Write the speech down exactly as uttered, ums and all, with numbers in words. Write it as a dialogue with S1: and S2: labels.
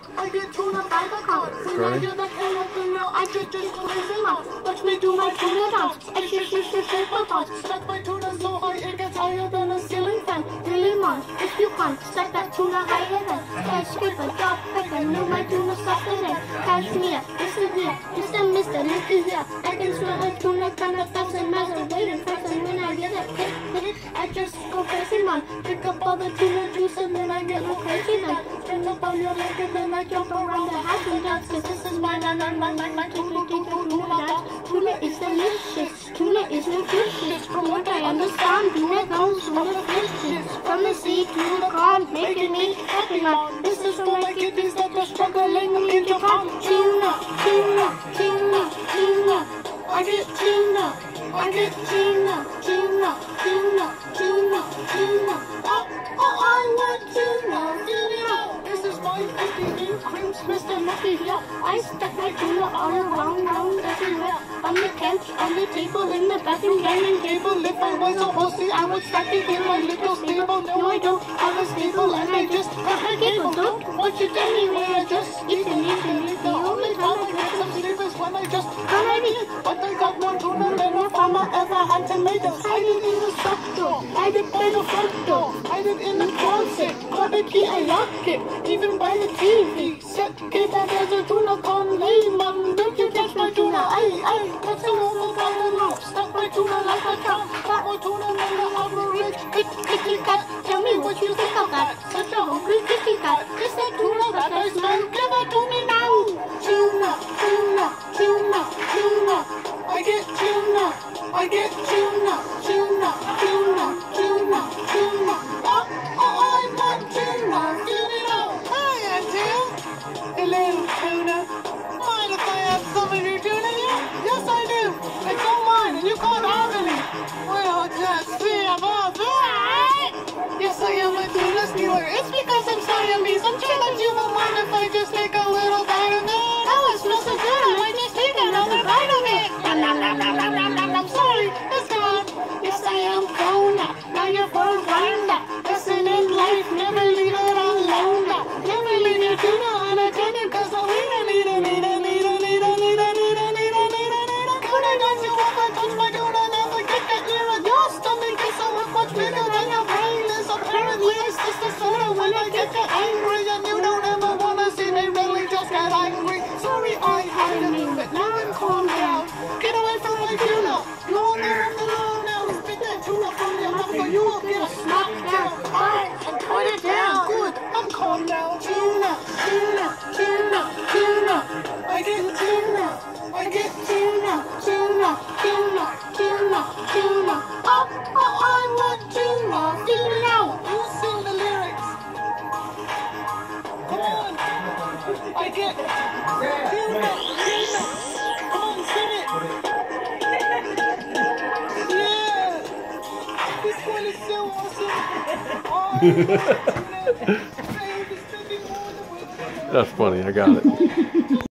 S1: I get tuna by the count. When I hear the can of tuna, I just just crazy mouth. Watch me do my tuna dance. I shift, shift, shift, shift my thoughts. Stack my tuna so high it gets higher than a ceiling fan. Really man, if you can't stack that tuna higher than skip a drop back and move my tuna softer than cashmere. Listen here, Mister Mister, listen here. I can smell a tuna kind of fast and massive waiting fast, and when I get it hit, hit, I just go crazy man. Pick up all the tuna juice and then I get no crazy then. Turn up on your leg and then I jump around the house and dance. Cause this is my na na na na na tuna tuna tuna dance. Tuna is delicious, tuna is nutritious. From what I understand, tuna comes from the fishes. From the sea to the pond, making me happy man. This is for my kiddies that are struggling in Japan. Tuna, tuna, tuna, tuna. I get tuna, I get tuna, tuna, tuna, tuna, tuna. Oh, oh, I want tuna, tuna. This is my fifty creams, Mister Lucky here. I stack my tuna all around, round everywhere. On the couch, on the table, in the bathroom, dining table. If I was a horsey, I would stack it in my little stable. No, I don't have a stable, and I just have a cable. Don't watch it anyway, I just eat and eat and eat. The only time I get some sleep is when I just when I eat. But I got more tuna than a farmer ever had tomatoes. Hide it in the stock door, hide it by the front door, hide it in the closet. Got the key, I lock it, even by the T V. Set, get that as a tuna con lemon. Don't you touch my tuna, aye, aye. That's a normal kind of love. Stuck my tuna like a trap. Got more tuna than the average Kit, kitty cat. Tell me what you think of that. Such a hungry kitty cat. Is that tuna that I smell? Give it to me now. Tuna, tuna, tuna, tuna. I get tuna, I get tuna, tuna, tuna, tuna, tuna. Oh, oh, I want tuna, tuna. Hi, Auntie. Hello, tuna. Mind if I have some of your tuna here? Yes, I do. It's all mine, and you can't have any. Well, just see about that. Yes, I am a tuna stealer. It's because I'm Siamese. I'm sure that you won't mind if I just take a little bite of it. Oh, it smells so good. I might just take another bite of it. Nom, nom, nom, nom, nom, nom, nom, nom. Sorry, it's gone. Yes, I am tuna. Now you're for a wonder. Listen in life, never leave it alone. Never leave your tuna unattended, cause the leader, leader, leader, leader, leader, leader, leader, leader, leader, leader. Tuna, don't you ever touch my tuna. Never get that near it. Your stomach is so much bigger than your brain is. Apparently, it's just a soda when I get that angry, and you don't ever wanna see me really just get angry. Sorry, I had to move it. Now I'm calm down. Get away from my tuna. Go on there on the lawn now. Spit that tuna from your mouth, or you will get a smack down. Alright, and put it down. Good. I'm calm now. Tuna, tuna, tuna, tuna. I get tuna. I get tuna, tuna, tuna, tuna, tuna. Oh, oh, I want tuna. Tuna. You sing the lyrics. Come on. I get tuna, tuna. Come on, sing it. Yeah. This one is so awesome. Oh,
S2: That's funny, I got it.